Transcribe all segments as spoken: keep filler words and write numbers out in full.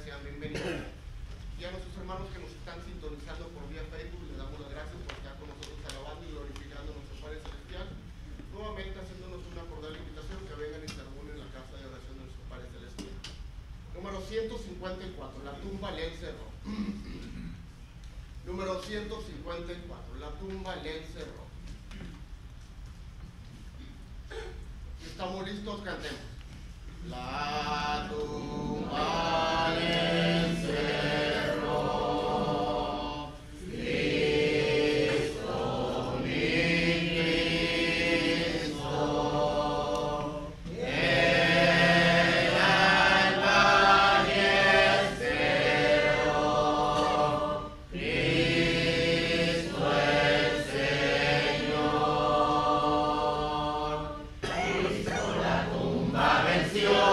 sean bienvenidos. Y a nuestros hermanos que nos están sintonizando por vía Facebook, les damos las gracias por estar con nosotros alabando y glorificando a nuestro Padre Celestial. Nuevamente haciéndonos una cordial invitación que vengan y se reúnen en la casa de oración de nuestro Padre Celestial. Número ciento cincuenta y cuatro, la tumba le encerró. Número ciento cincuenta y cuatro, la tumba le encerró. ¿Estamos listos? Cantemos. La tumba le encerró, Cristo, mi Cristo, el alba y el cero, Cristo el Señor. Cristo la tumba venció.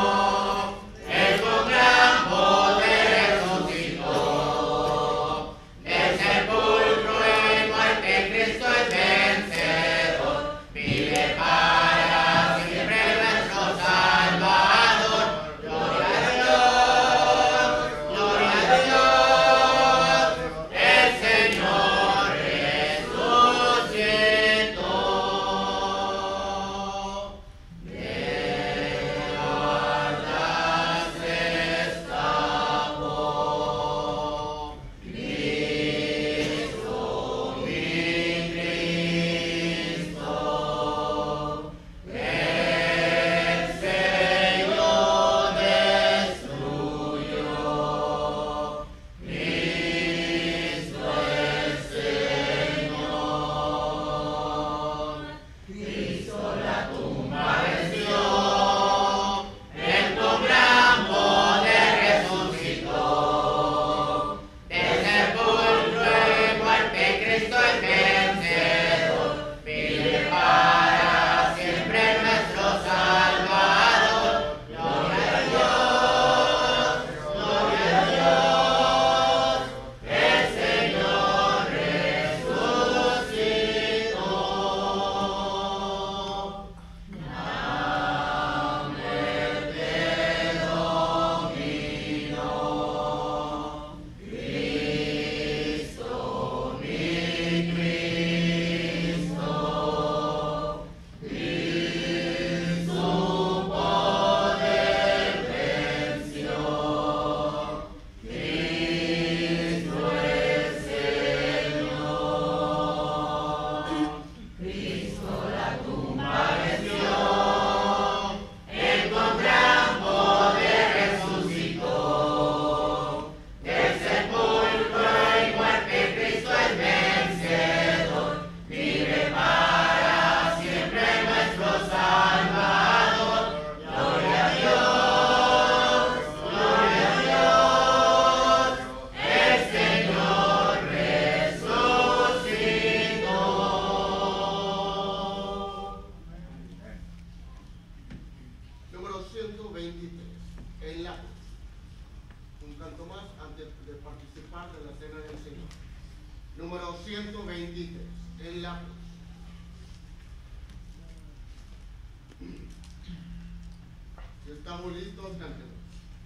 ¿Estamos listos? Cantemos.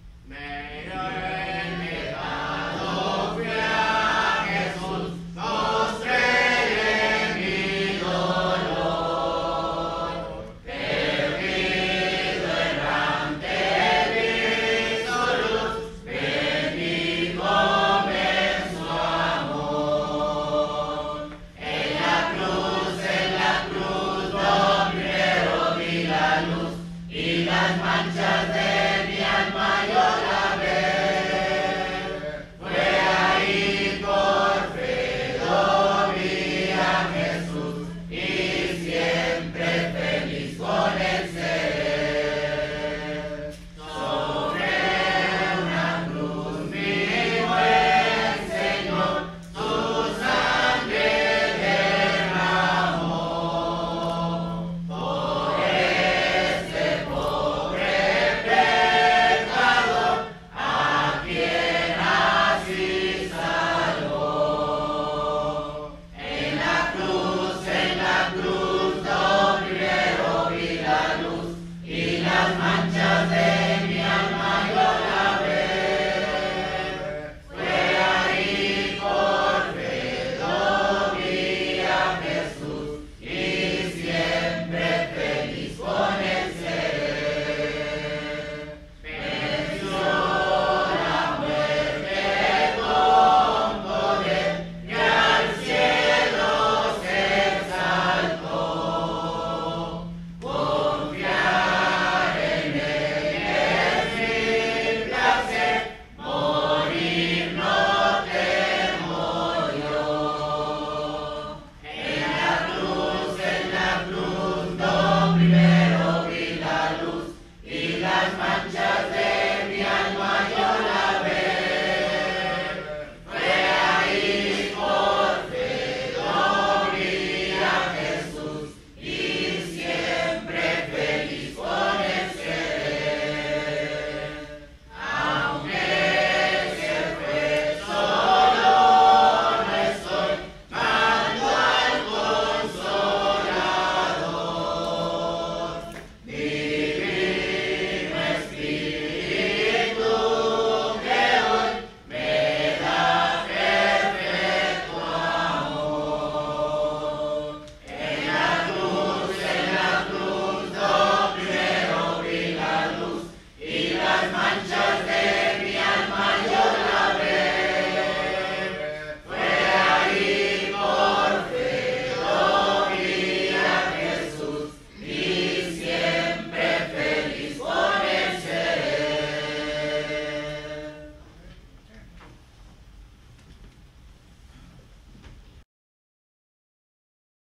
Mira el pecado, fui a Jesús, mostré mi dolor, perdido errante, visto luz, bendíjome en su amor. En la cruz, en la cruz, donde vi la luz y las manchas de mi alma yo la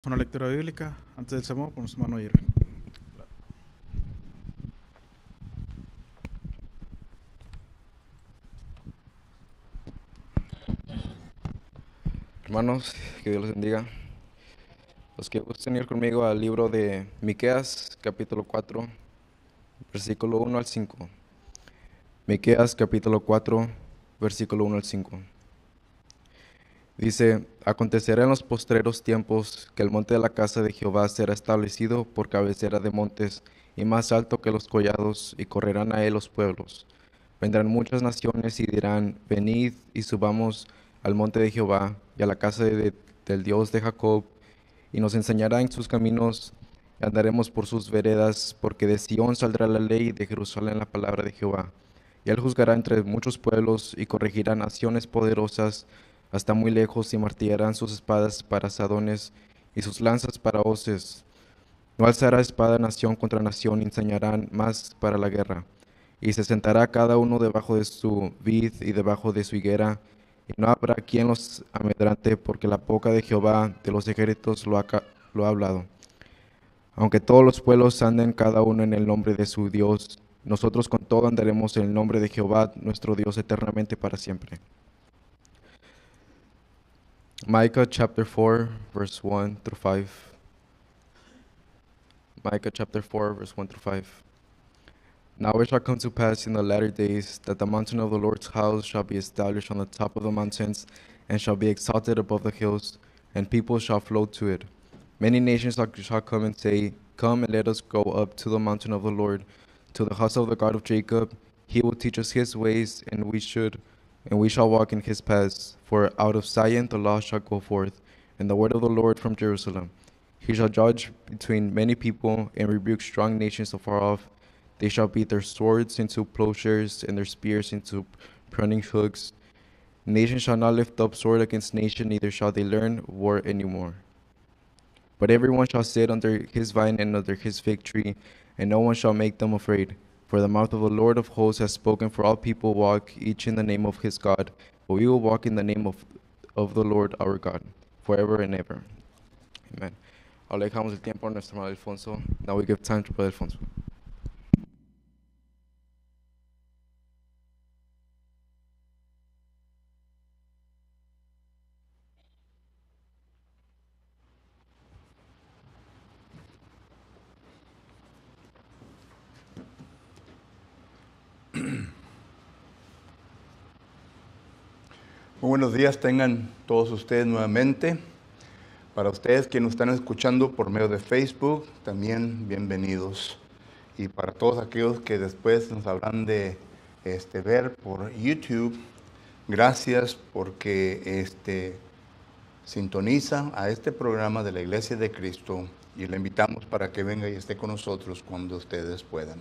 Una lectura bíblica antes del sermón por nuestro hermano Irving. Hermanos, que Dios los bendiga. Los que gusten ir conmigo al libro de Miqueas, capítulo cuatro, versículo uno al cinco. Miqueas, capítulo cuatro, versículo uno al cinco. Dice: Acontecerá en los postreros tiempos que el monte de la casa de Jehová será establecido por cabecera de montes y más alto que los collados, y correrán a él los pueblos. Vendrán muchas naciones y dirán: Venid y subamos al monte de Jehová y a la casa de- del Dios de Jacob, y nos enseñará en sus caminos, y andaremos por sus veredas, porque de Sión saldrá la ley y de Jerusalén la palabra de Jehová. Y él juzgará entre muchos pueblos y corregirá naciones poderosas hasta muy lejos, y martillarán sus espadas para asadones y sus lanzas para hoces. No alzará espada nación contra nación, y enseñarán más para la guerra. Y se sentará cada uno debajo de su vid y debajo de su higuera, y no habrá quien los amedrante, porque la boca de Jehová de los ejércitos lo ha, ca- lo ha hablado. Aunque todos los pueblos anden cada uno en el nombre de su Dios, nosotros con todo andaremos en el nombre de Jehová nuestro Dios eternamente para siempre. Micah chapter four, verse one through five. Micah chapter four, verse one through five. Now it shall come to pass in the latter days that the mountain of the Lord's house shall be established on the top of the mountains, and shall be exalted above the hills, and people shall flow to it. Many nations shall, shall come and say, Come and let us go up to the mountain of the Lord, to the house of the God of Jacob. He will teach us his ways, and we should, and we shall walk in his paths. For out of Zion the law shall go forth, and the word of the Lord from Jerusalem. He shall judge between many people, and rebuke strong nations afar off. They shall beat their swords into plowshares, and their spears into pruning hooks. Nation shall not lift up sword against nation, neither shall they learn war any more. But everyone shall sit under his vine and under his fig tree, and no one shall make them afraid. For the mouth of the Lord of hosts has spoken, for all people walk, each in the name of his God. But we will walk in the name of, of the Lord our God, forever and ever. Amen. Ahora dejamos el tiempo a nuestro hermano Alfonso. Now we give time to Brother Alfonso. Muy buenos días tengan todos ustedes nuevamente. Para ustedes que nos están escuchando por medio de Facebook, también bienvenidos. Y para todos aquellos que después nos habrán de este, ver por YouTube, gracias porque este, sintoniza a este programa de la Iglesia de Cristo y le invitamos para que venga y esté con nosotros cuando ustedes puedan.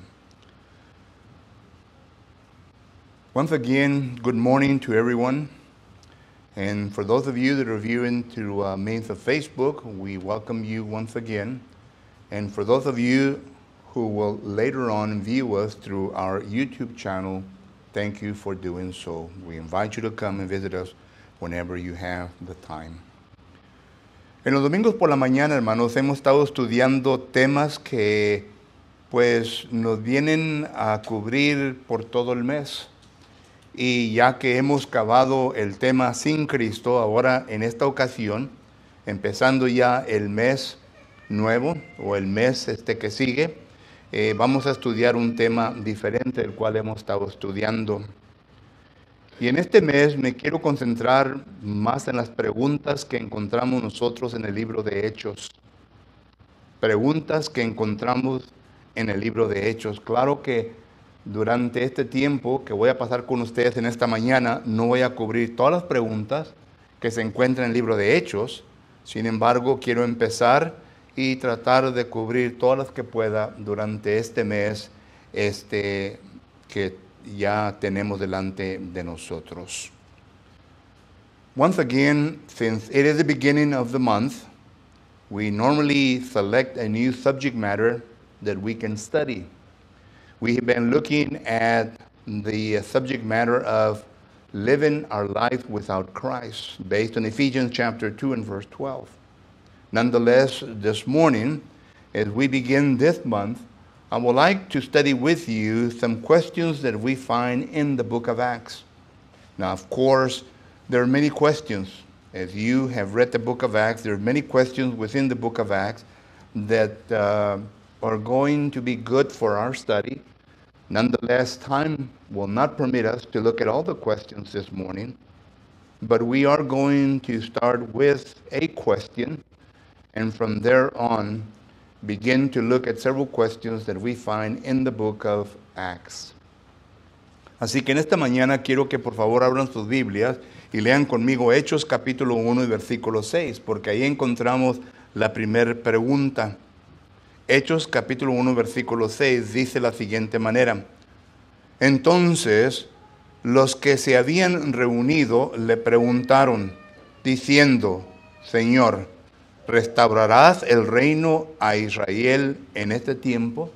Once again, good morning to everyone. And for those of you that are viewing through uh, means of Facebook, we welcome you once again. And for those of you who will later on view us through our YouTube channel, thank you for doing so. We invite you to come and visit us whenever you have the time. En los domingos por la mañana, hermanos, hemos estado estudiando temas que pues nos vienen a cubrir por todo el mes. Y ya que hemos acabado el tema sin Cristo, ahora en esta ocasión, empezando ya el mes nuevo o el mes este que sigue, eh, vamos a estudiar un tema diferente del cual hemos estado estudiando. Y en este mes me quiero concentrar más en las preguntas que encontramos nosotros en el libro de Hechos. Preguntas que encontramos en el libro de Hechos. Claro que durante este tiempo que voy a pasar con ustedes en esta mañana, no voy a cubrir todas las preguntas que se encuentran en el libro de Hechos. Sin embargo, quiero empezar y tratar de cubrir todas las que pueda durante este mes este, que ya tenemos delante de nosotros. Once again, since it is the beginning of the month, we normally select a new subject matter that we can study. We have been looking at the subject matter of living our life without Christ, based on Ephesians chapter two and verse twelve. Nonetheless, this morning, as we begin this month, I would like to study with you some questions that we find in the book of Acts. Now, of course, there are many questions. As you have read the book of Acts, there are many questions within the book of Acts that uh, are going to be good for our study. Nonetheless, time will not permit us to look at all the questions this morning, but we are going to start with a question, and from there on, begin to look at several questions that we find in the book of Acts. Así que en esta mañana quiero que por favor abran sus Biblias y lean conmigo Hechos capítulo uno y versículo seis, porque ahí encontramos la primera pregunta. Hechos capítulo uno versículo seis dice la siguiente manera: entonces los que se habían reunido le preguntaron, diciendo, Señor, ¿restaurarás el reino a Israel en este tiempo?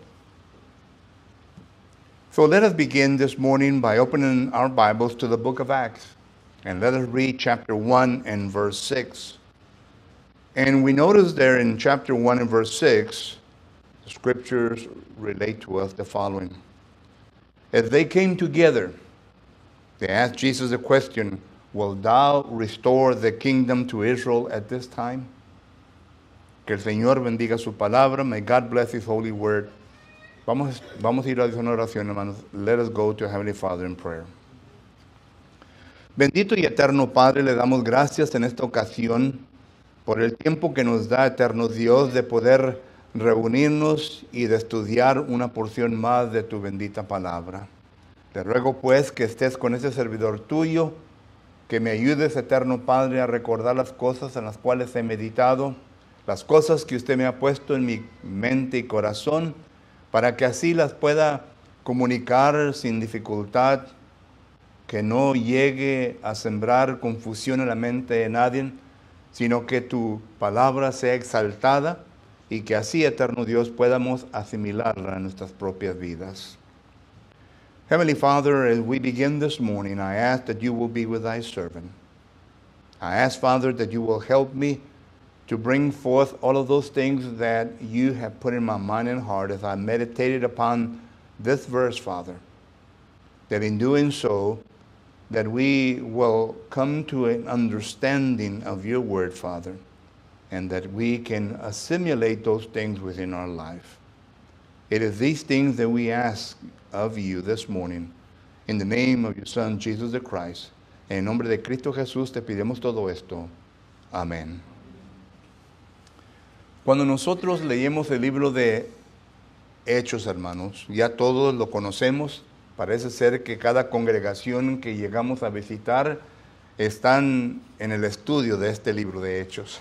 So let us begin this morning by opening our Bibles to the book of Acts, and let us read chapter one and verse six. And we notice there in chapter one and verse six, the scriptures relate to us the following. As they came together, they asked Jesus the question, will thou restore the kingdom to Israel at this time? Que el Señor bendiga su palabra. May God bless His holy word. Vamos, vamos a ir a una oración, hermanos. Let us go to Heavenly Father in prayer. Bendito y eterno Padre, le damos gracias en esta ocasión por el tiempo que nos da, eterno Dios, de poder reunirnos y de estudiar una porción más de tu bendita palabra. Te ruego pues que estés con ese servidor tuyo, que me ayudes, eterno Padre, a recordar las cosas en las cuales he meditado, las cosas que usted me ha puesto en mi mente y corazón, para que así las pueda comunicar sin dificultad, que no llegue a sembrar confusión en la mente de nadie, sino que tu palabra sea exaltada y que así, eterno Dios, podamos asimilarla en nuestras propias vidas. Heavenly Father, as we begin this morning, I ask that you will be with thy servant. I ask, Father, that you will help me to bring forth all of those things that you have put in my mind and heart as I meditated upon this verse, Father. That in doing so, that we will come to an understanding of your word, Father, and that we can assimilate those things within our life. It is these things that we ask of you this morning, in the name of your Son, Jesus the Christ. En nombre de Cristo Jesús te pedimos todo esto. Amén. Cuando nosotros leemos el libro de Hechos, hermanos, ya todos lo conocemos. Parece ser que cada congregación que llegamos a visitar están en el estudio de este libro de Hechos.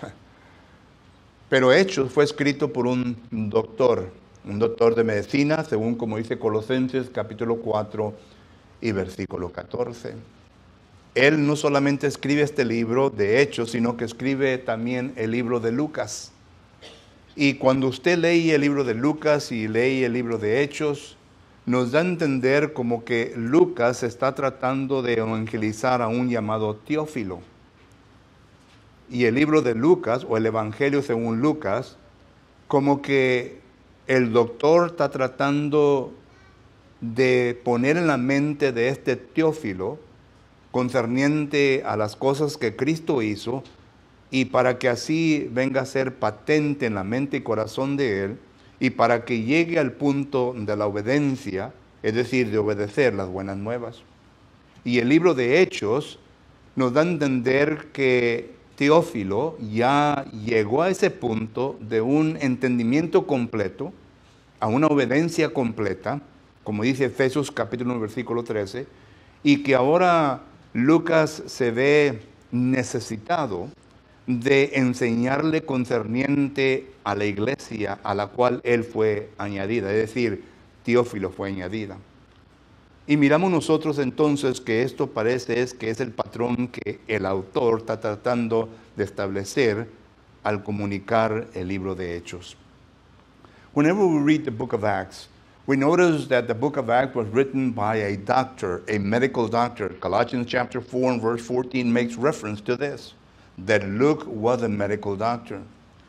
Pero Hechos fue escrito por un doctor, un doctor de medicina, según como dice Colosenses capítulo cuatro y versículo catorce. Él no solamente escribe este libro de Hechos, sino que escribe también el libro de Lucas. Y cuando usted lee el libro de Lucas y lee el libro de Hechos, nos da a entender como que Lucas está tratando de evangelizar a un llamado Teófilo. Y el libro de Lucas, o el Evangelio según Lucas, como que el doctor está tratando de poner en la mente de este Teófilo concerniente a las cosas que Cristo hizo, y para que así venga a ser patente en la mente y corazón de él, y para que llegue al punto de la obediencia, es decir, de obedecer las buenas nuevas. Y el libro de Hechos nos da a entender que Teófilo ya llegó a ese punto de un entendimiento completo, a una obediencia completa, como dice Efesios capítulo uno, versículo trece, y que ahora Lucas se ve necesitado de enseñarle concerniente a la iglesia a la cual él fue añadida, es decir, Teófilo fue añadida. Y miramos nosotros entonces que esto parece es que es el patrón que el autor está tratando de establecer al comunicar el libro de Hechos. Whenever we read the book of Acts, we notice that the book of Acts was written by a doctor, a medical doctor. Colossians chapter four and verse fourteen makes reference to this, that Luke was a medical doctor.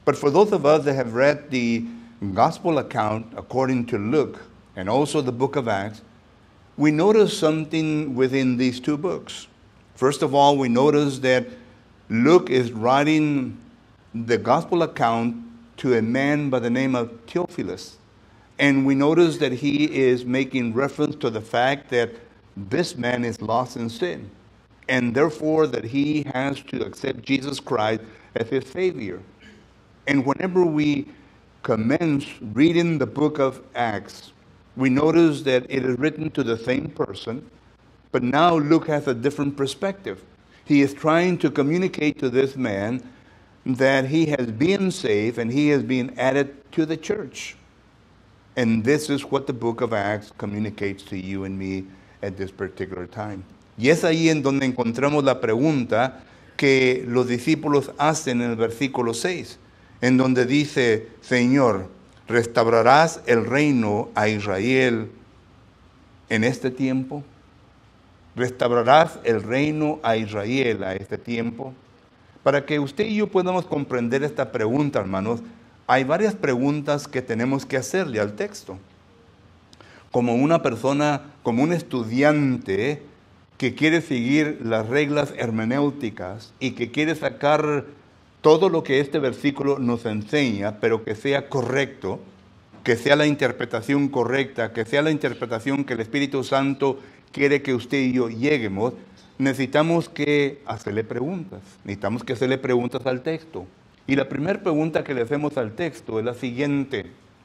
But for those of us that have read the gospel account according to Luke and also the book of Acts, we notice something within these two books. First of all, we notice that Luke is writing the gospel account to a man by the name of Theophilus. And we notice that he is making reference to the fact that this man is lost in sin, and therefore that he has to accept Jesus Christ as his Savior. And whenever we commence reading the book of Acts, we notice that it is written to the same person, but now Luke has a different perspective. He is trying to communicate to this man that he has been saved and he has been added to the church. And this is what the book of Acts communicates to you and me at this particular time. Y es ahí en donde encontramos la pregunta que los discípulos hacen en el versículo seis, en donde dice, Señor, ¿restaurarás el reino a Israel en este tiempo? ¿Restaurarás el reino a Israel a este tiempo? Para que usted y yo podamos comprender esta pregunta, hermanos, hay varias preguntas que tenemos que hacerle al texto. Como una persona, como un estudiante que quiere seguir las reglas hermenéuticas y que quiere sacar todo lo que este versículo nos enseña, pero que sea correcto, que sea la interpretación correcta, que sea la interpretación que el Espíritu Santo quiere que usted y yo lleguemos, necesitamos que hacerle preguntas. Necesitamos que hacerle preguntas al texto. Y la primera pregunta que le hacemos al texto es la siguiente.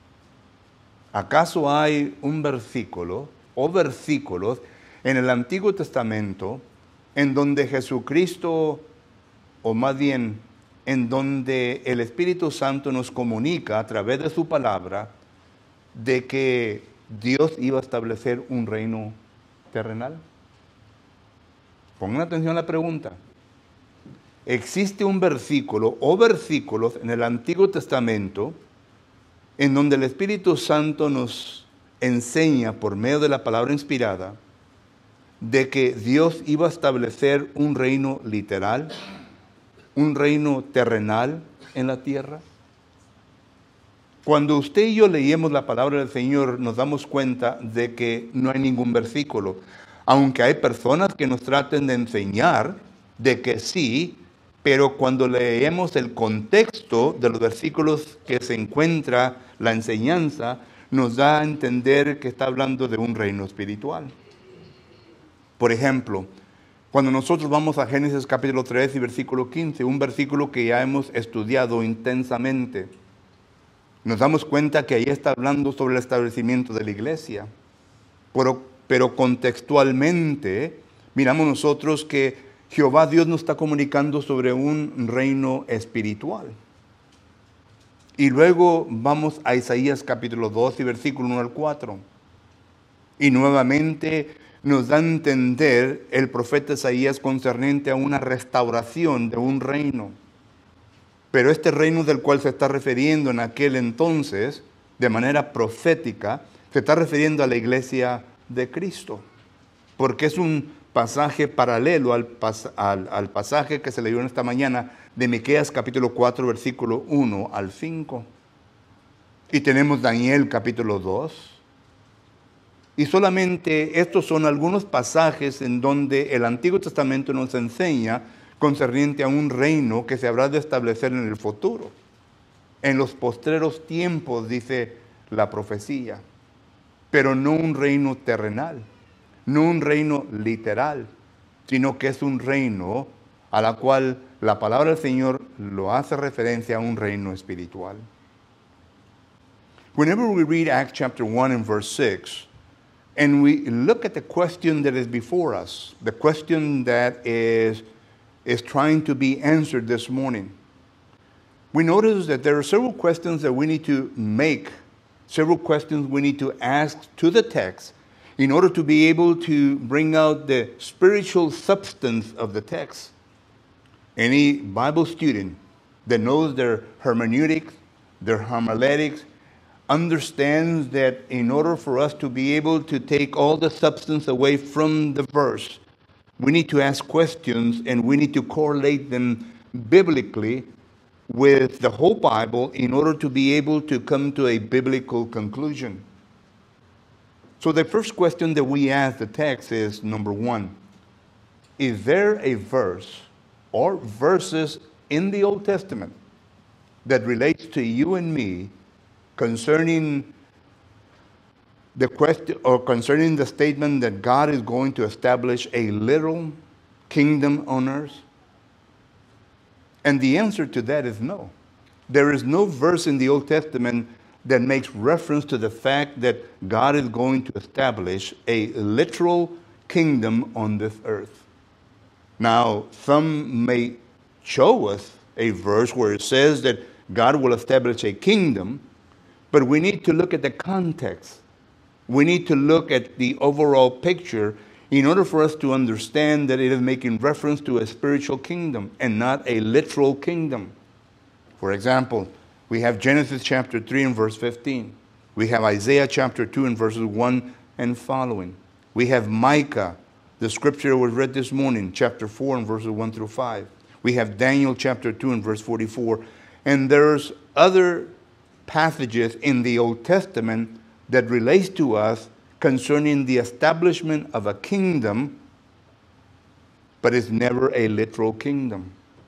¿Acaso hay un versículo o versículos en el Antiguo Testamento en donde Jesucristo, o más bien en donde el Espíritu Santo nos comunica a través de su palabra de que Dios iba a establecer un reino terrenal? Pongan atención a la pregunta. ¿Existe un versículo o versículos en el Antiguo Testamento en donde el Espíritu Santo nos enseña por medio de la palabra inspirada de que Dios iba a establecer un reino literal, un reino terrenal en la tierra? Cuando usted y yo leímos la palabra del Señor, nos damos cuenta de que no hay ningún versículo. Aunque hay personas que nos traten de enseñar de que sí, pero cuando leemos el contexto de los versículos que se encuentra la enseñanza, nos da a entender que está hablando de un reino espiritual. Por ejemplo, cuando nosotros vamos a Génesis capítulo tres y versículo quince, un versículo que ya hemos estudiado intensamente, nos damos cuenta que ahí está hablando sobre el establecimiento de la iglesia. Pero, pero contextualmente, miramos nosotros que Jehová Dios nos está comunicando sobre un reino espiritual. Y luego vamos a Isaías capítulo dos y versículo uno al cuatro. Y nuevamente nos da a entender el profeta Isaías concerniente a una restauración de un reino. Pero este reino del cual se está refiriendo en aquel entonces, de manera profética, se está refiriendo a la iglesia de Cristo. Porque es un pasaje paralelo al, pas al, al pasaje que se leyó en esta mañana de Miqueas capítulo cuatro, versículo uno al cinco. Y tenemos Daniel capítulo dos. Y solamente estos son algunos pasajes en donde el Antiguo Testamento nos enseña concerniente a un reino que se habrá de establecer en el futuro. En los postreros tiempos, dice la profecía. Pero no un reino terrenal. No un reino literal, sino que es un reino a la cual la palabra del Señor lo hace referencia a un reino espiritual. Whenever we read Acts chapter one and verse six, and we look at the question that is before us, the question that is, is trying to be answered this morning, we notice that there are several questions that we need to make, several questions we need to ask to the text in order to be able to bring out the spiritual substance of the text. Any Bible student that knows their hermeneutics, their homiletics, understands that in order for us to be able to take all the substance away from the verse, we need to ask questions and we need to correlate them biblically with the whole Bible in order to be able to come to a biblical conclusion. So the first question that we ask the text is, number one, is there a verse or verses in the Old Testament that relates to you and me concerning the question or concerning the statement that God is going to establish a literal kingdom on earth? And the answer to that is no. There is no verse in the Old Testament that makes reference to the fact that God is going to establish a literal kingdom on this earth. Now, some may show us a verse where it says that God will establish a kingdom, but we need to look at the context. We need to look at the overall picture in order for us to understand that it is making reference to a spiritual kingdom and not a literal kingdom. For example, we have Genesis chapter three and verse fifteen. We have Isaiah chapter two and verses one and following. We have Micah, the scripture that was read this morning, chapter four and verses one through five. We have Daniel chapter two and verse forty-four. And there's other passages in the Old Testament that relates to us concerning the establishment of a kingdom, but it's never a literal kingdom.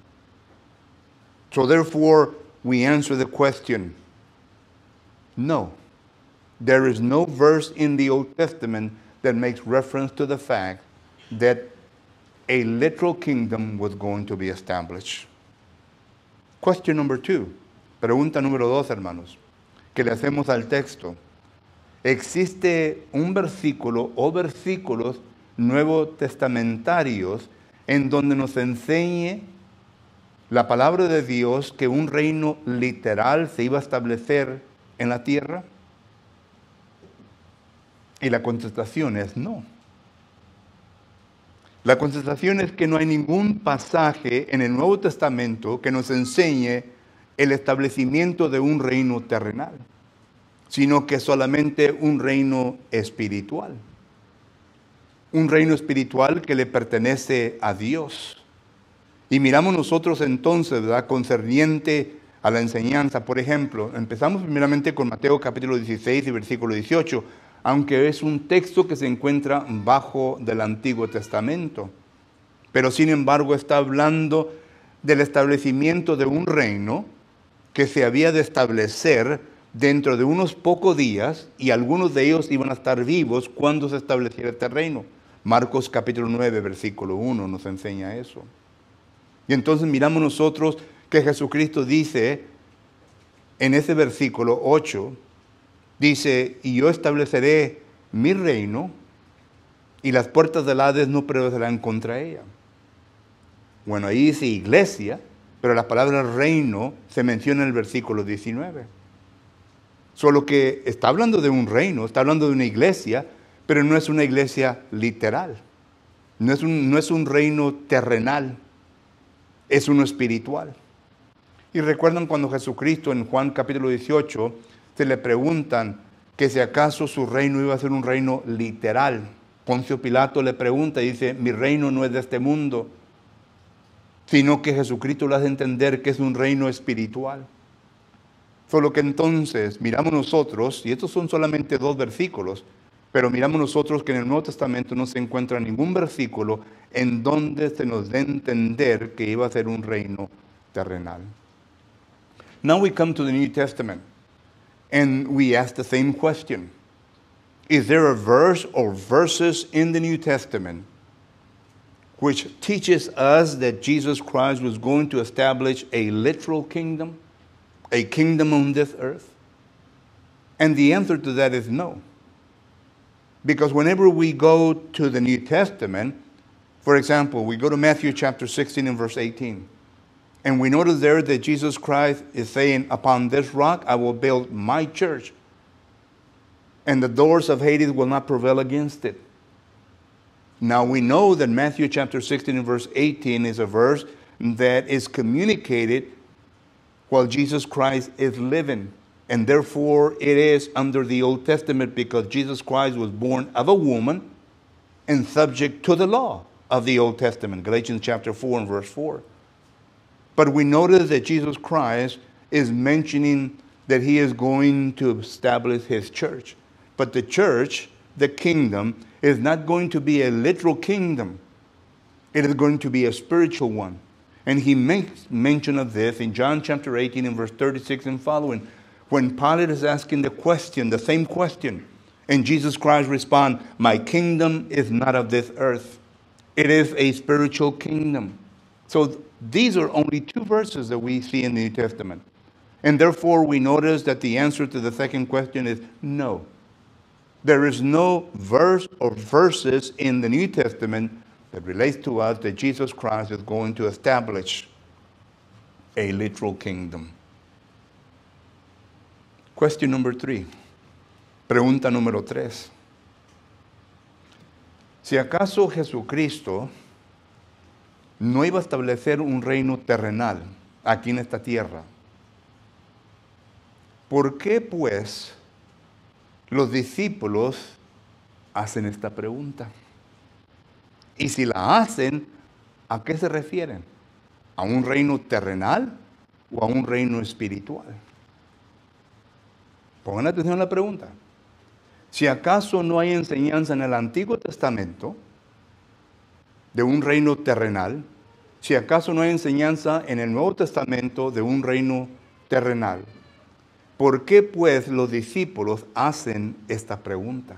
So therefore, we answer the question, no. There is no verse in the Old Testament that makes reference to the fact that a literal kingdom was going to be established. Question number two. Pregunta número dos, hermanos, que le hacemos al texto. ¿Existe un versículo o versículos nuevo testamentarios en donde nos enseñe la palabra de Dios que un reino literal se iba a establecer en la tierra? Y la contestación es no. La contestación es que no hay ningún pasaje en el Nuevo Testamento que nos enseñe el establecimiento de un reino terrenal, sino que solamente un reino espiritual. Un reino espiritual que le pertenece a Dios. Y miramos nosotros entonces, ¿verdad?, concerniente a la enseñanza. Por ejemplo, empezamos primeramente con Mateo capítulo dieciséis y versículo dieciocho, aunque es un texto que se encuentra bajo del Antiguo Testamento. Pero sin embargo está hablando del establecimiento de un reino que se había de establecer dentro de unos pocos días, y algunos de ellos iban a estar vivos cuando se estableciera este reino. Marcos capítulo nueve, versículo uno nos enseña eso. Y entonces miramos nosotros que Jesucristo dice en ese versículo ocho, dice, y yo estableceré mi reino y las puertas del Hades no prevalecerán contra ella. Bueno, ahí dice iglesia, pero la palabra reino se menciona en el versículo diecinueve. Solo que está hablando de un reino, está hablando de una iglesia, pero no es una iglesia literal. No es un, no es un reino terrenal, es uno espiritual. Y recuerdan cuando Jesucristo en Juan capítulo dieciocho se le preguntan que si acaso su reino iba a ser un reino literal. Poncio Pilato le pregunta y dice, mi reino no es de este mundo, sino que Jesucristo le hace entender que es un reino espiritual. Solo que entonces miramos nosotros, y estos son solamente dos versículos, pero miramos nosotros que en el Nuevo Testamento no se encuentra ningún versículo en donde se nos dé a entender que iba a ser un reino terrenal. Now we come to the New Testament, and we ask the same question. Is there a verse or verses in the New Testament which teaches us that Jesus Christ was going to establish a literal kingdom, a kingdom on this earth? And the answer to that is no. Because whenever we go to the New Testament, for example, we go to Matthew chapter sixteen and verse eighteen, and we notice there that Jesus Christ is saying, upon this rock I will build my church, and the doors of Hades will not prevail against it. Now we know that Matthew chapter sixteen and verse eighteen is a verse that is communicated while Jesus Christ is living. And therefore it is under the Old Testament because Jesus Christ was born of a woman and subject to the law of the Old Testament. Galatians chapter four and verse four. But we notice that Jesus Christ is mentioning that he is going to establish his church. But the church, the kingdom, is not going to be a literal kingdom. It is going to be a spiritual one. And he makes mention of this in John chapter eighteen and verse thirty-six and following. When Pilate is asking the question, the same question, and Jesus Christ responds, my kingdom is not of this earth. It is a spiritual kingdom. So these are only two verses that we see in the New Testament. And therefore we notice that the answer to the second question is no. There is no verse or verses in the New Testament that relates to us that Jesus Christ is going to establish a literal kingdom. Question number three. Pregunta número tres. Si acaso Jesucristo no iba a establecer un reino terrenal aquí en esta tierra, ¿por qué pues los discípulos hacen esta pregunta? Y si la hacen, ¿a qué se refieren? ¿A un reino terrenal o a un reino espiritual? Pongan atención a la pregunta. Si acaso no hay enseñanza en el Antiguo Testamento de un reino terrenal, si acaso no hay enseñanza en el Nuevo Testamento de un reino terrenal, ¿por qué pues los discípulos hacen esta pregunta?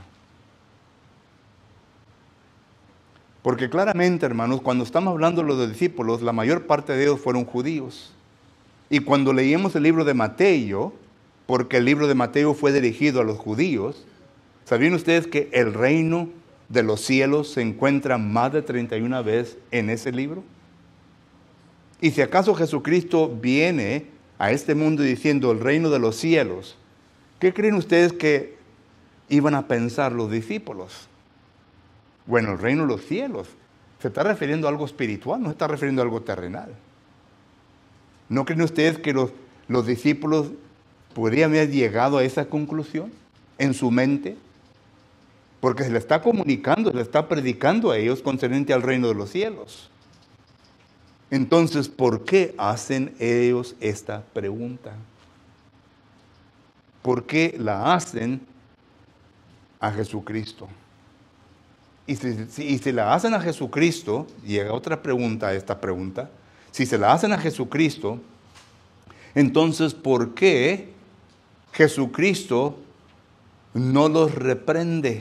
Porque claramente, hermanos, cuando estamos hablando de los discípulos, la mayor parte de ellos fueron judíos. Y cuando leímos el libro de Mateo, porque el libro de Mateo fue dirigido a los judíos, ¿sabían ustedes que el reino de los cielos se encuentra más de treinta y una veces en ese libro? Y si acaso Jesucristo viene a este mundo diciendo el reino de los cielos, ¿qué creen ustedes que iban a pensar los discípulos? Bueno, el reino de los cielos se está refiriendo a algo espiritual, no se está refiriendo a algo terrenal. ¿No creen ustedes que los, los discípulos podrían haber llegado a esa conclusión en su mente? Porque se le está comunicando, se le está predicando a ellos concerniente al reino de los cielos. Entonces, ¿por qué hacen ellos esta pregunta? ¿Por qué la hacen a Jesucristo? Y si, si, y si la hacen a Jesucristo, llega otra pregunta a esta pregunta. Si se la hacen a Jesucristo, entonces, ¿por qué Jesucristo no los reprende?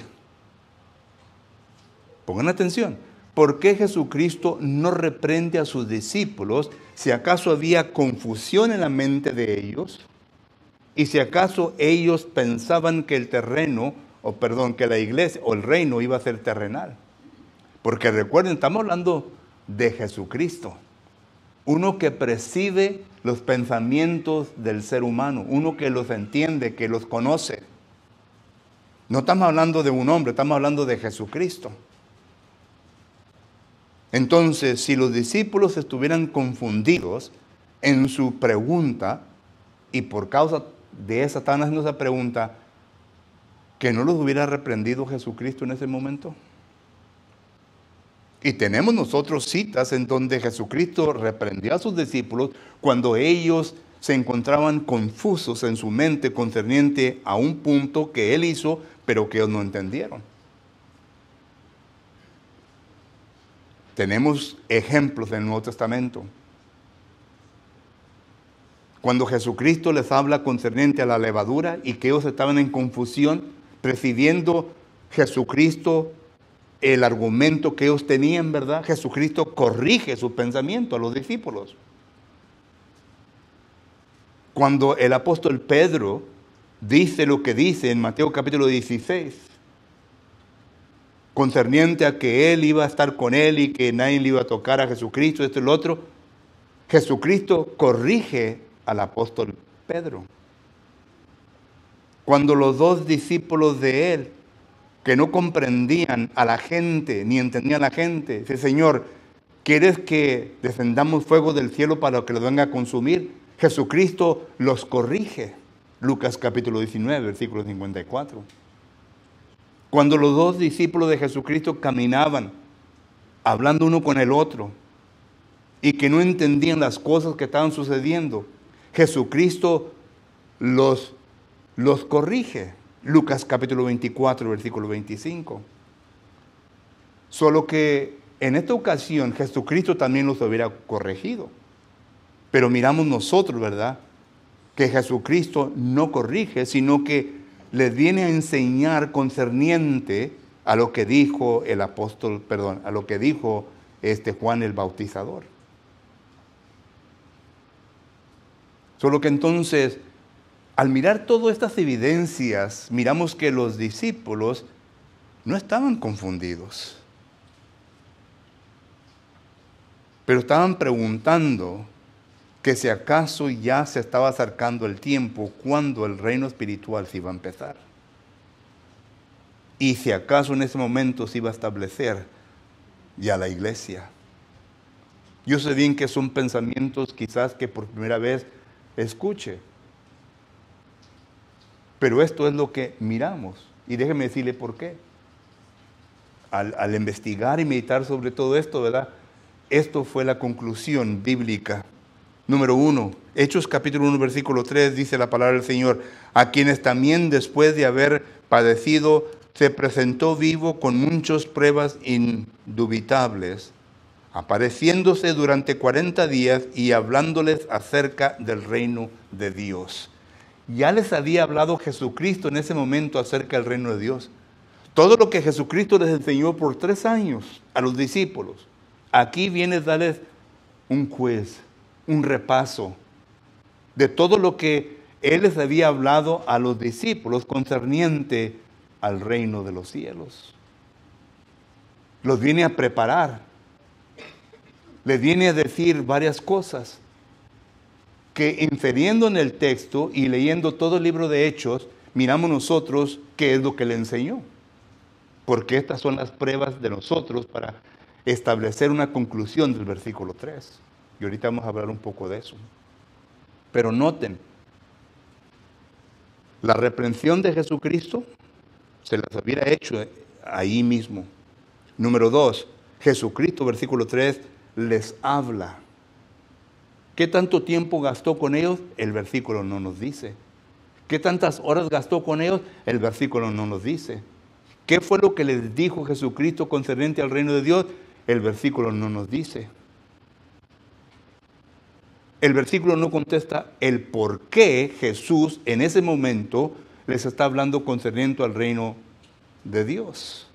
Pongan atención. ¿Por qué Jesucristo no reprende a sus discípulos si acaso había confusión en la mente de ellos? Y si acaso ellos pensaban que el terreno, o perdón, que la iglesia o el reino iba a ser terrenal. Porque recuerden, estamos hablando de Jesucristo. Uno que preside los pensamientos del ser humano. Uno que los entiende, que los conoce. No estamos hablando de un hombre, estamos hablando de Jesucristo. Entonces, si los discípulos estuvieran confundidos en su pregunta, y por causa de esa están haciendo esa pregunta, ¿que no los hubiera reprendido Jesucristo en ese momento? Y tenemos nosotros citas en donde Jesucristo reprendió a sus discípulos cuando ellos se encontraban confusos en su mente concerniente a un punto que Él hizo, pero que ellos no entendieron. Tenemos ejemplos en el Nuevo Testamento. Cuando Jesucristo les habla concerniente a la levadura y que ellos estaban en confusión, presidiendo Jesucristo el argumento que ellos tenían, ¿verdad? Jesucristo corrige su pensamiento a los discípulos. Cuando el apóstol Pedro dice lo que dice en Mateo capítulo dieciséis, concerniente a que él iba a estar con él y que nadie le iba a tocar a Jesucristo, esto y lo otro, Jesucristo corrige al apóstol Pedro. Cuando los dos discípulos de él, que no comprendían a la gente, ni entendían a la gente, dice, Señor, ¿quieres que descendamos fuego del cielo para que los venga a consumir? Jesucristo los corrige. Lucas capítulo diecinueve, versículo cincuenta y cuatro. Cuando los dos discípulos de Jesucristo caminaban, hablando uno con el otro, y que no entendían las cosas que estaban sucediendo, Jesucristo los, los corrige. Lucas capítulo veinticuatro, versículo veinticinco. Solo que en esta ocasión Jesucristo también los hubiera corregido. Pero miramos nosotros, ¿verdad?, que Jesucristo no corrige, sino que les viene a enseñar concerniente a lo que dijo el apóstol, perdón, a lo que dijo este Juan el Bautizador. Solo que entonces, al mirar todas estas evidencias, miramos que los discípulos no estaban confundidos, pero estaban preguntando que si acaso ya se estaba acercando el tiempo cuando el reino espiritual se iba a empezar. Y si acaso en ese momento se iba a establecer ya la iglesia. Yo sé bien que son pensamientos quizás que por primera vez escuche. Pero esto es lo que miramos. Y déjeme decirle por qué. Al, al investigar y meditar sobre todo esto, ¿verdad? Esto fue la conclusión bíblica. Número uno, Hechos capítulo uno, versículo tres, dice la palabra del Señor, a quienes también después de haber padecido, se presentó vivo con muchas pruebas indubitables, apareciéndose durante cuarenta días y hablándoles acerca del reino de Dios. Ya les había hablado Jesucristo en ese momento acerca del reino de Dios. Todo lo que Jesucristo les enseñó por tres años a los discípulos, aquí viene a darles un quiz, un repaso de todo lo que Él les había hablado a los discípulos concerniente al reino de los cielos. Los viene a preparar. Les viene a decir varias cosas que, infiriendo en el texto y leyendo todo el libro de Hechos, miramos nosotros qué es lo que le enseñó. Porque estas son las pruebas de nosotros para establecer una conclusión del versículo tres. Y ahorita vamos a hablar un poco de eso. Pero noten, la reprensión de Jesucristo se las hubiera hecho ahí mismo. Número dos, Jesucristo, versículo tres, les habla. ¿Qué tanto tiempo gastó con ellos? El versículo no nos dice. ¿Qué tantas horas gastó con ellos? El versículo no nos dice. ¿Qué fue lo que les dijo Jesucristo concerniente al reino de Dios? El versículo no nos dice. El versículo no contesta el por qué Jesús en ese momento les está hablando concerniente al reino de Dios.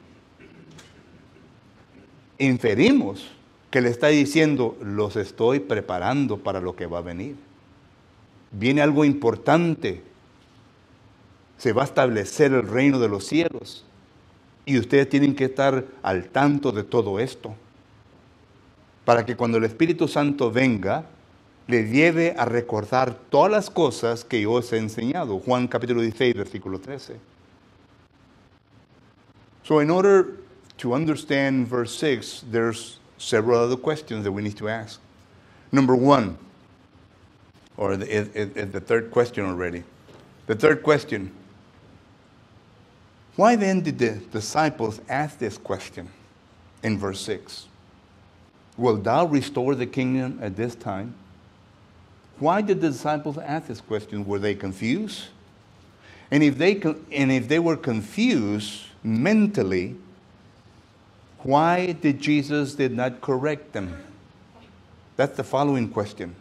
Inferimos que le está diciendo, los estoy preparando para lo que va a venir. Viene algo importante. Se va a establecer el reino de los cielos. Y ustedes tienen que estar al tanto de todo esto. Para que cuando el Espíritu Santo venga, le lleve a recordar todas las cosas que yo os he enseñado. Juan capítulo dieciséis, versículo trece. So in order to understand verse six, there's several other questions that we need to ask. Number one, or the, is, is the third question already. The third question, why then did the disciples ask this question in verse six? Will thou restore the kingdom at this time? Why did the disciples ask this question? Were they confused? And if they, and if they were confused mentally, why did Jesus did not correct them? That's the following question.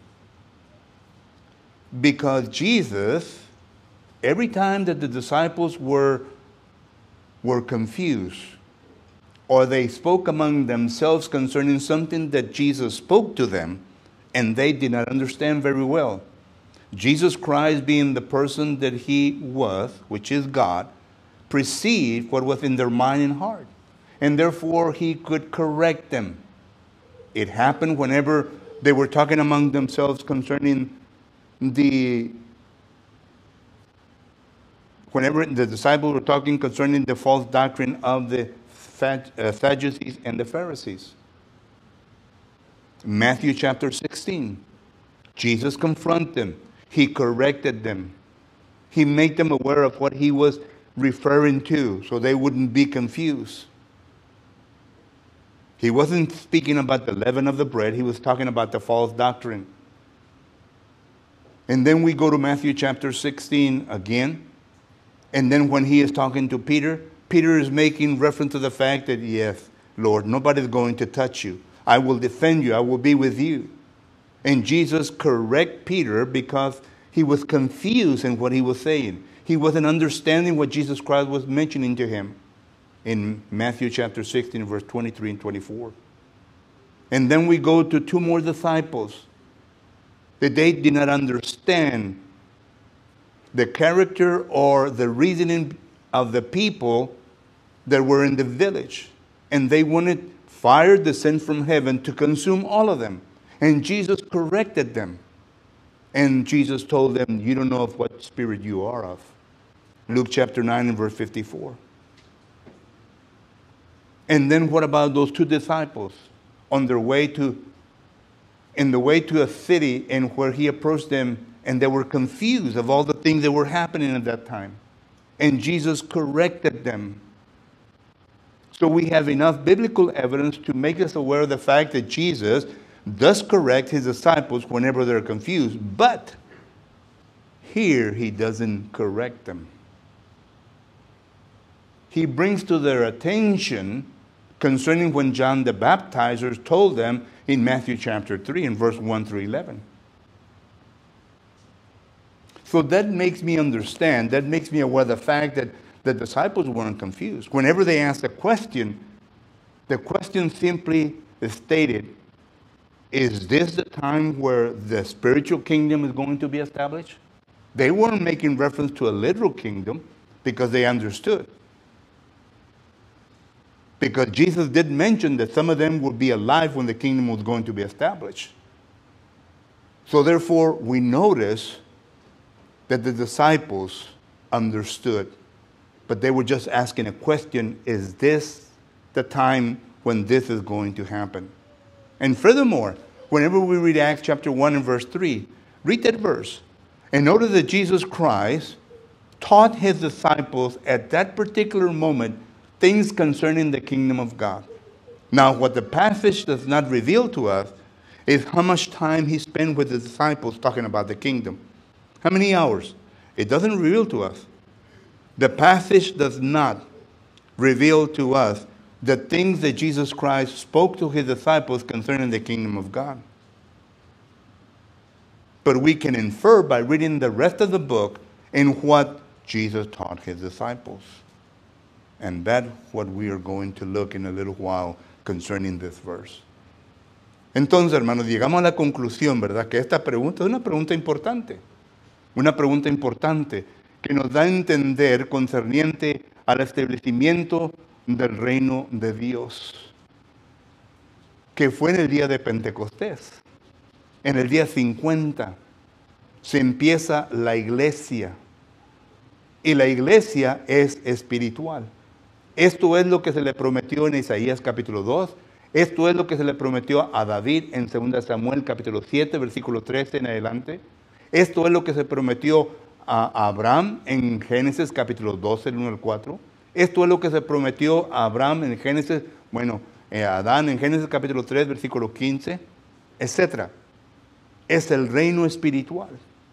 Because Jesus, every time that the disciples were, were confused, or they spoke among themselves concerning something that Jesus spoke to them, and they did not understand very well. Jesus Christ, being the person that he was, which is God, perceived what was in their mind and heart. And therefore he could correct them. It happened whenever they were talking among themselves concerning the, whenever the disciples were talking concerning the false doctrine of the Sadducees and the Pharisees. Matthew chapter sixteen, Jesus confronted them. He corrected them. He made them aware of what he was referring to so they wouldn't be confused. He wasn't speaking about the leaven of the bread. He was talking about the false doctrine. And then we go to Matthew chapter sixteen again. And then when he is talking to Peter, Peter is making reference to the fact that, yes, Lord, nobody's going to touch you. I will defend you. I will be with you. And Jesus correct Peter because he was confused in what he was saying. He wasn't understanding what Jesus Christ was mentioning to him in Matthew chapter sixteen, verse twenty-three and twenty-four. And then we go to two more disciples that they did not understand the character or the reasoning of the people that were in the village. And they wanted fire descend from heaven to consume all of them. And Jesus corrected them. And Jesus told them, you don't know of what spirit you are of. Luke chapter nine and verse fifty-four. And then what about those two disciples on their way to, in the way to a city, and where he approached them and they were confused of all the things that were happening at that time. And Jesus corrected them. So we have enough biblical evidence to make us aware of the fact that Jesus does correct his disciples whenever they're confused. But here he doesn't correct them. He brings to their attention concerning when John the Baptizer told them in Matthew chapter three in verse one through eleven. So that makes me understand, that makes me aware of the fact that the disciples weren't confused. Whenever they asked a question, the question simply stated, is this the time where the spiritual kingdom is going to be established? They weren't making reference to a literal kingdom because they understood. Because Jesus did mention that some of them would be alive when the kingdom was going to be established. So therefore, we notice that the disciples understood. But they were just asking a question, is this the time when this is going to happen? And furthermore, whenever we read Acts chapter one and verse three, read that verse. And notice that Jesus Christ taught his disciples at that particular moment things concerning the kingdom of God. Now, what the passage does not reveal to us is how much time he spent with the disciples talking about the kingdom. How many hours? It doesn't reveal to us. The passage does not reveal to us the things that Jesus Christ spoke to his disciples concerning the kingdom of God. But we can infer by reading the rest of the book in what Jesus taught his disciples. And that's what we are going to look in a little while concerning this verse. Entonces, hermanos, llegamos a la conclusión, ¿verdad? Que esta pregunta es una pregunta importante. Una pregunta importante que nos da a entender concerniente al establecimiento del reino de Dios, que fue en el día de Pentecostés. En el día cincuenta se empieza la iglesia, y la iglesia es espiritual. Esto es lo que se le prometió en Isaías capítulo dos, esto es lo que se le prometió a David en segunda Samuel capítulo siete, versículo trece en adelante. Esto es lo que se prometió a Abraham en Génesis capítulo doce, el uno al cuatro. Esto es lo que se prometió a Abraham en Génesis, bueno, a Adán en Génesis capítulo tres, versículo quince, etcétera. Es el reino espiritual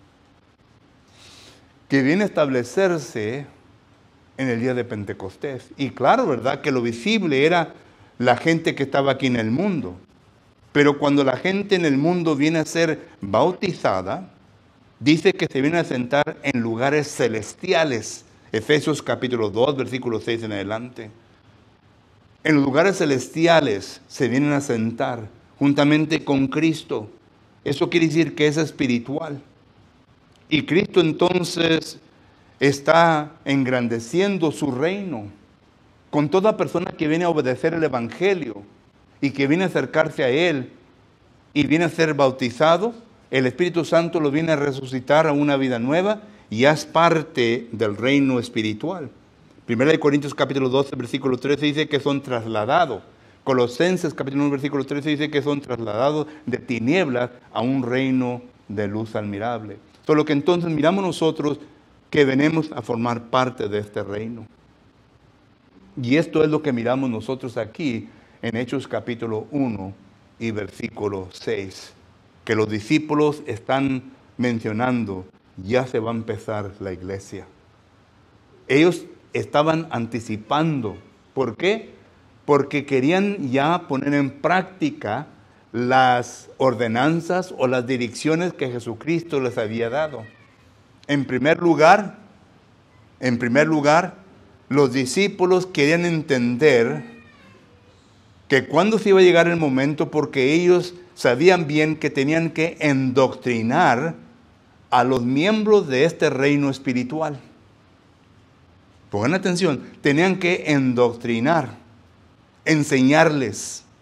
que viene a establecerse en el día de Pentecostés. Y claro, ¿verdad? Que lo visible era la gente que estaba aquí en el mundo. Pero cuando la gente en el mundo viene a ser bautizada, dice que se viene a sentar en lugares celestiales. Efesios capítulo dos, versículo seis en adelante. En los lugares celestiales se vienen a sentar juntamente con Cristo. Eso quiere decir que es espiritual. Y Cristo entonces está engrandeciendo su reino con toda persona que viene a obedecer el Evangelio y que viene a acercarse a Él y viene a ser bautizado. El Espíritu Santo lo viene a resucitar a una vida nueva y ya es parte del reino espiritual. Primera de Corintios capítulo doce, versículo trece dice que son trasladados. Colosenses capítulo uno, versículo trece dice que son trasladados de tinieblas a un reino de luz admirable. Solo que entonces miramos nosotros que venimos a formar parte de este reino. Y esto es lo que miramos nosotros aquí en Hechos capítulo uno y versículo seis, que los discípulos están mencionando, ya se va a empezar la iglesia. Ellos estaban anticipando. ¿Por qué? Porque querían ya poner en práctica las ordenanzas o las direcciones que Jesucristo les había dado. En primer lugar, en primer lugar, los discípulos querían entender que cuando se iba a llegar el momento, porque ellos sabían bien que tenían que endoctrinar a los miembros de este reino espiritual. Pongan atención, tenían que endoctrinar, enseñarles.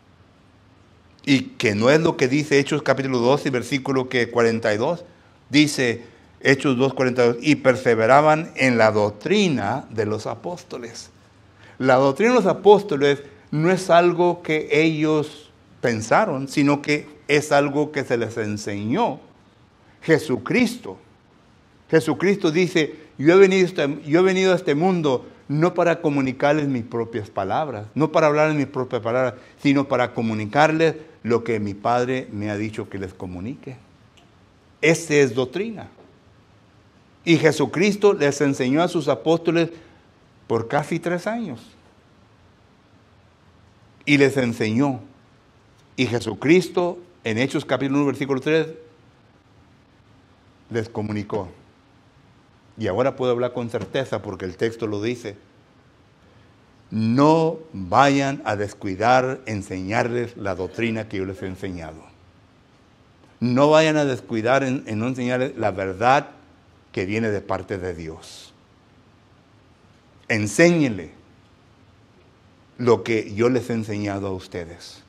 Y que no es lo que dice Hechos capítulo dos y versículo que cuarenta y dos. Dice Hechos dos, cuarenta y dos, y perseveraban en la doctrina de los apóstoles. La doctrina de los apóstoles no es algo que ellos pensaron, sino que es algo que se les enseñó Jesucristo. Jesucristo dice, yo he venido, yo he venido a este mundo no para comunicarles mis propias palabras, no para hablarles mis propias palabras, sino para comunicarles lo que mi Padre me ha dicho que les comunique. Esa es doctrina. Y Jesucristo les enseñó a sus apóstoles por casi tres años. Y les enseñó. Y Jesucristo, en Hechos capítulo uno, versículo tres, les comunicó. Y ahora puedo hablar con certeza porque el texto lo dice. No vayan a descuidar enseñarles la doctrina que yo les he enseñado. No vayan a descuidar en, en no enseñarles la verdad que viene de parte de Dios. Enséñenle lo que yo les he enseñado a ustedes.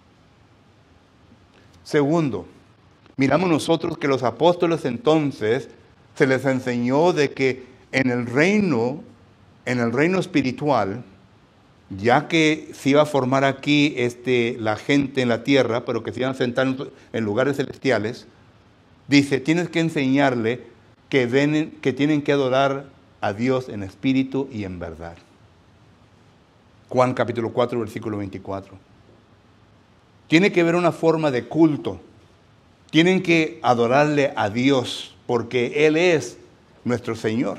Segundo, miramos nosotros que los apóstoles entonces se les enseñó de que en el reino, en el reino espiritual, ya que se iba a formar aquí este, la gente en la tierra, pero que se iban a sentar en lugares celestiales, dice, tienes que enseñarle que, ven, que tienen que adorar a Dios en espíritu y en verdad. Juan capítulo cuatro, versículo veinticuatro. Tiene que haber una forma de culto. Tienen que adorarle a Dios, porque Él es nuestro Señor.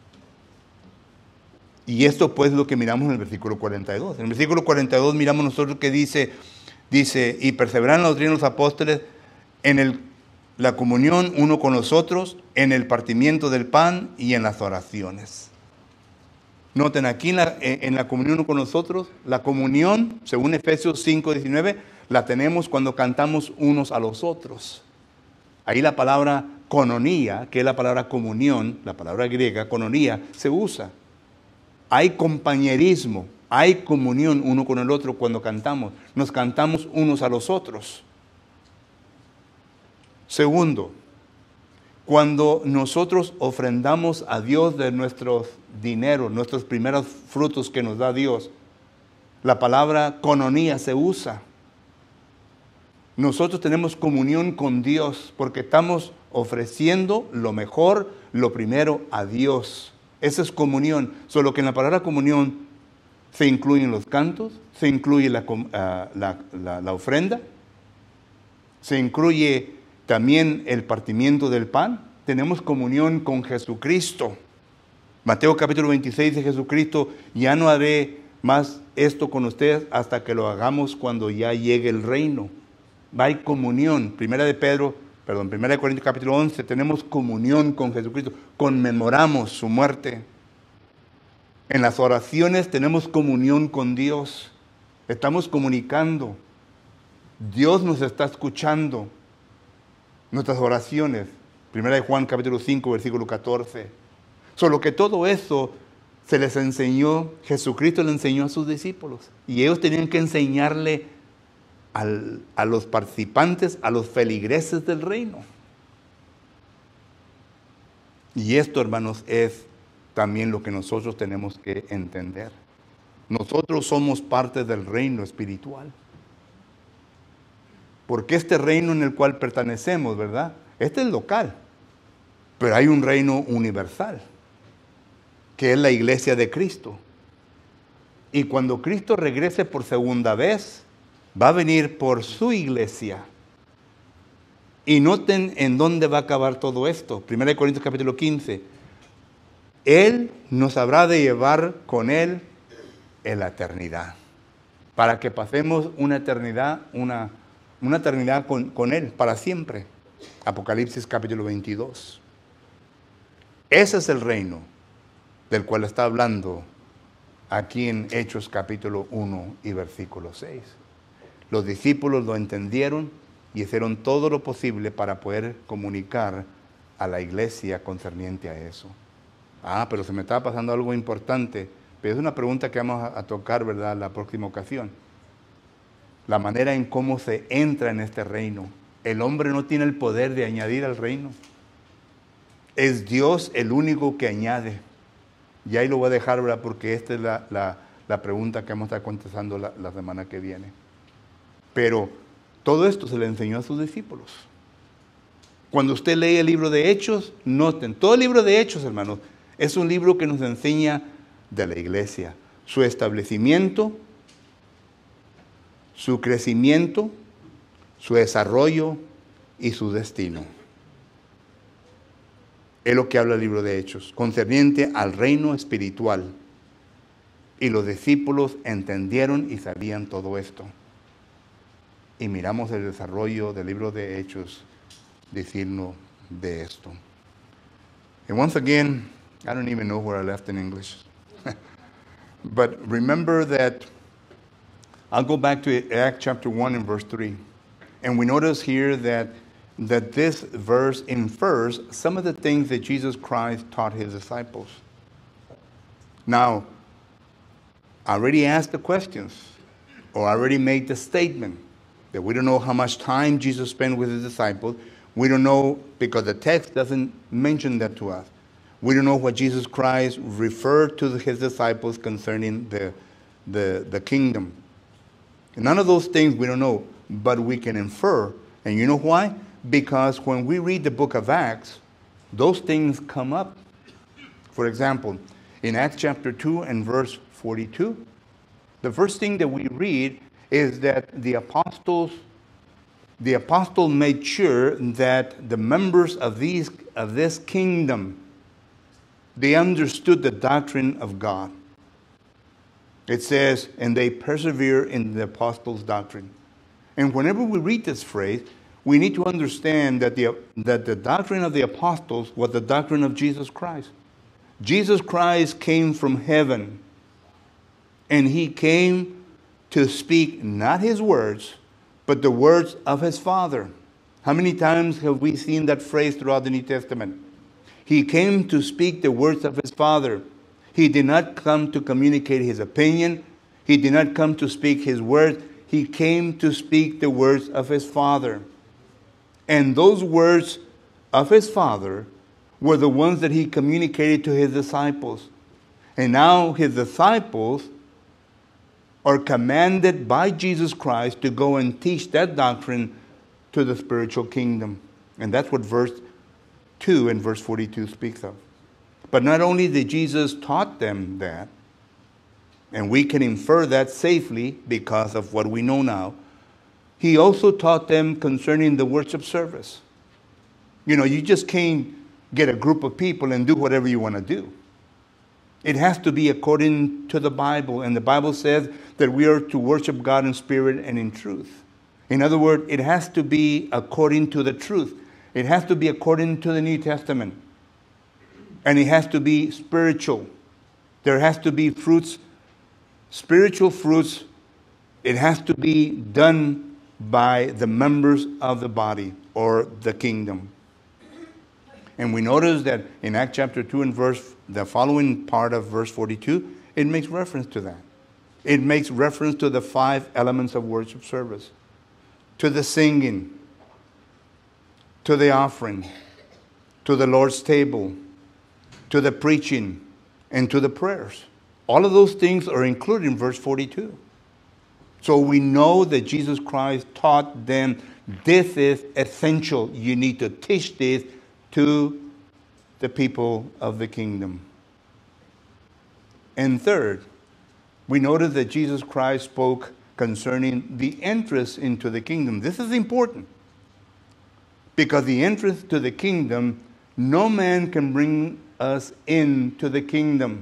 Y esto pues es lo que miramos en el versículo cuarenta y dos. En el versículo cuarenta y dos miramos nosotros que dice, dice, y perseveran los doctrina de los apóstoles en el, la comunión uno con los otros, en el partimiento del pan y en las oraciones. Noten aquí en la, en la comunión uno con nosotros, la comunión, según Efesios cinco, diecinueve, la tenemos cuando cantamos unos a los otros. Ahí la palabra cononía, que es la palabra comunión, la palabra griega, cononía, se usa. Hay compañerismo, hay comunión uno con el otro cuando cantamos. Nos cantamos unos a los otros. Segundo, cuando nosotros ofrendamos a Dios de nuestros dineros, nuestros primeros frutos que nos da Dios, la palabra cononía se usa. Nosotros tenemos comunión con Dios porque estamos ofreciendo lo mejor, lo primero a Dios. Esa es comunión. Solo que en la palabra comunión se incluyen los cantos, se incluye la, uh, la, la, la ofrenda, se incluye también el partimiento del pan. Tenemos comunión con Jesucristo. Mateo capítulo veintiséis de Jesucristo, ya no haré más esto con ustedes hasta que lo hagamos cuando ya llegue el reino. Hay comunión. Primera de Pedro, perdón, Primera de Corintios capítulo once, tenemos comunión con Jesucristo. Conmemoramos su muerte. En las oraciones tenemos comunión con Dios. Estamos comunicando. Dios nos está escuchando. Nuestras oraciones. Primera de Juan capítulo cinco, versículo catorce. Solo que todo eso se les enseñó, Jesucristo le enseñó a sus discípulos. Y ellos tenían que enseñarle al, a los participantes, a los feligreses del reino. Y esto, hermanos, es también lo que nosotros tenemos que entender. Nosotros somos parte del reino espiritual. Porque este reino en el cual pertenecemos, ¿verdad? Este es local. Pero hay un reino universal, que es la iglesia de Cristo. Y cuando Cristo regrese por segunda vez, va a venir por su iglesia. Y noten en dónde va a acabar todo esto. Primera de Corintios capítulo quince. Él nos habrá de llevar con Él en la eternidad. Para que pasemos una eternidad, una, una eternidad con, con Él, para siempre. Apocalipsis capítulo veintidós. Ese es el reino del cual está hablando aquí en Hechos capítulo uno y versículo seis. Los discípulos lo entendieron y hicieron todo lo posible para poder comunicar a la iglesia concerniente a eso. Ah, pero se me estaba pasando algo importante. Pero es una pregunta que vamos a, a tocar, ¿verdad?, la próxima ocasión. La manera en cómo se entra en este reino. El hombre no tiene el poder de añadir al reino. Es Dios el único que añade. Y ahí lo voy a dejar, ¿verdad?, porque esta es la, la, la pregunta que vamos a estar contestando la, la semana que viene. Pero todo esto se le enseñó a sus discípulos. Cuando usted lee el libro de Hechos, noten, todo el libro de Hechos, hermanos, es un libro que nos enseña de la iglesia, su establecimiento, su crecimiento, su desarrollo y su destino. Es lo que habla el libro de Hechos, concerniente al reino espiritual. Y los discípulos entendieron y sabían todo esto. Y miramos el desarrollo del libro de Hechos decirnos de esto. And once again, I don't even know where I left in English. But remember that I'll go back to Acts chapter one and verse three. And we notice here that, that this verse infers some of the things that Jesus Christ taught his disciples. Now, I already asked the questions, or I already made the statement that we don't know how much time Jesus spent with his disciples. We don't know because the text doesn't mention that to us. We don't know what Jesus Christ referred to his disciples concerning the, the, the kingdom. None of those things we don't know, but we can infer. And you know why? Because when we read the book of Acts, those things come up. For example, in Acts chapter two and verse forty-two, the first thing that we read is that the apostles, the apostle made sure that the members of these of this kingdom, they understood the doctrine of God. It says, and they persevere in the apostles' doctrine. And whenever we read this phrase, we need to understand that the, that the doctrine of the apostles was the doctrine of Jesus Christ. Jesus Christ came from heaven, and he came to speak not his words, but the words of his Father. How many times have we seen that phrase throughout the New Testament? He came to speak the words of his Father. He did not come to communicate his opinion. He did not come to speak his words. He came to speak the words of his Father. And those words of his Father were the ones that he communicated to his disciples. And now his disciples are commanded by Jesus Christ to go and teach that doctrine to the spiritual kingdom. And that's what verse two and verse forty-two speaks of. But not only did Jesus taught them that, and we can infer that safely because of what we know now, he also taught them concerning the worship service. You know, you just can't get a group of people and do whatever you want to do. It has to be according to the Bible, and the Bible says that we are to worship God in spirit and in truth. In other words, it has to be according to the truth. It has to be according to the New Testament. And it has to be spiritual. There has to be fruits, spiritual fruits. It has to be done by the members of the body or the kingdom. And we notice that in Acts chapter two and verse, the following part of verse forty-two, it makes reference to that. It makes reference to the five elements of worship service. To the singing, to the offering, to the Lord's table, to the preaching, and to the prayers. All of those things are included in verse forty-two. So we know that Jesus Christ taught them this is essential. You need to teach this to the people of the kingdom. And third, we notice that Jesus Christ spoke concerning the entrance into the kingdom. This is important, because the entrance to the kingdom, no man can bring us into the kingdom.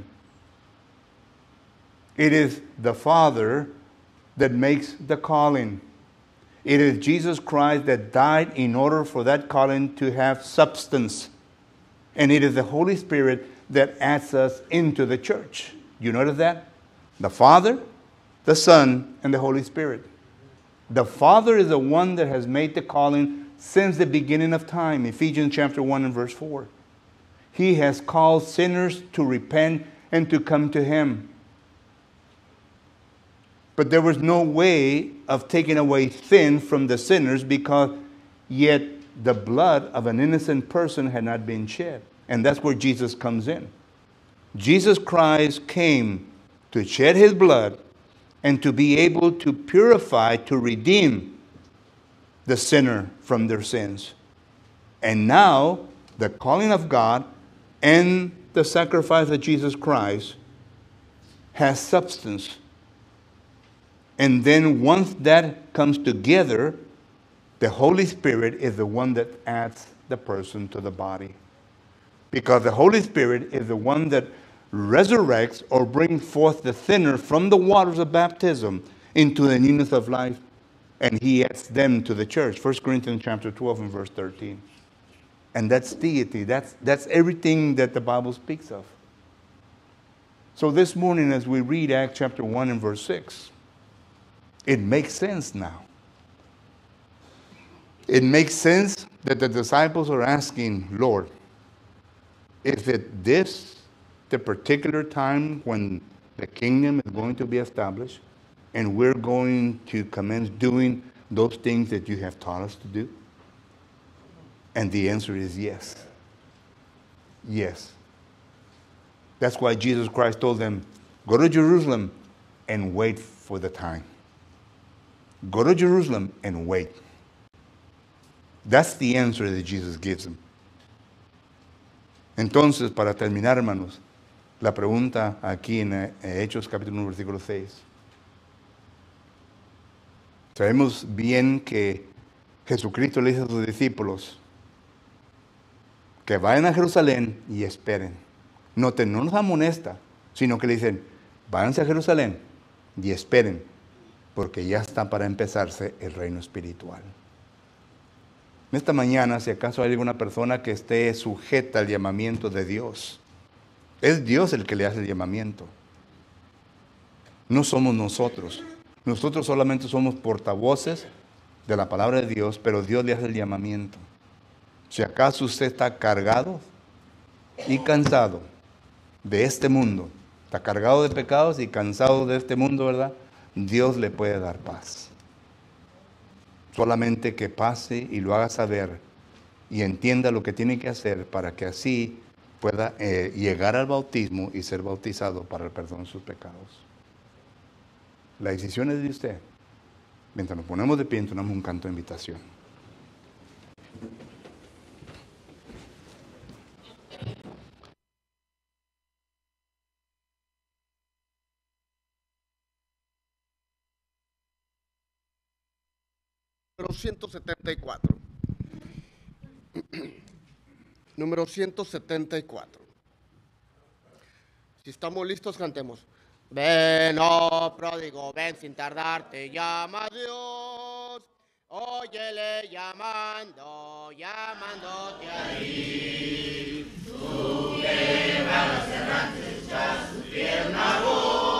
It is the Father that makes the calling. It is Jesus Christ that died in order for that calling to have substance. And it is the Holy Spirit that adds us into the church. You notice that? The Father, the Son, and the Holy Spirit. The Father is the one that has made the calling since the beginning of time. Ephesians chapter one and verse four. He has called sinners to repent and to come to Him. But there was no way of taking away sin from the sinners, because yet the blood of an innocent person had not been shed. And that's where Jesus comes in. Jesus Christ came to shed His blood and to be able to purify, to redeem the sinner from their sins. And now, the calling of God and the sacrifice of Jesus Christ has substance. And then once that comes together, the Holy Spirit is the one that adds the person to the body. Because the Holy Spirit is the one that resurrects or brings forth the sinner from the waters of baptism into the newness of life. And He adds them to the church. First Corinthians chapter twelve and verse thirteen. And that's deity. That's, that's everything that the Bible speaks of. So this morning, as we read Acts chapter one and verse six, it makes sense now. It makes sense that the disciples are asking, Lord, is it this the particular time when the kingdom is going to be established and we're going to commence doing those things that you have taught us to do? And the answer is yes. Yes. That's why Jesus Christ told them, go to Jerusalem and wait for the time. Go to Jerusalem and wait. That's the answer that Jesus gives them. Entonces, para terminar, hermanos, la pregunta aquí en Hechos capítulo uno, versículo seis. Sabemos bien que Jesucristo le dice a sus discípulos que vayan a Jerusalén y esperen. Noten, no nos amonesta, sino que le dicen, váyanse a Jerusalén y esperen, porque ya está para empezarse el reino espiritual. Esta mañana, si acaso hay alguna persona que esté sujeta al llamamiento de Dios, es Dios el que le hace el llamamiento. No somos nosotros. Nosotros solamente somos portavoces de la palabra de Dios, pero Dios le hace el llamamiento. Si acaso usted está cargado y cansado de este mundo, está cargado de pecados y cansado de este mundo, ¿verdad? Dios le puede dar paz. Solamente que pase y lo haga saber y entienda lo que tiene que hacer para que así pueda eh, llegar al bautismo y ser bautizado para el perdón de sus pecados. La decisión es de usted. Mientras nos ponemos de pie, entonamos un canto de invitación. Número ciento setenta y cuatro. Número ciento setenta y cuatro. Si estamos listos, cantemos. Ven, oh pródigo, ven sin tardar, te llama Dios. Óyele llamando, llamándote a ti. Sube, vagas errantes, ya su tierna voz.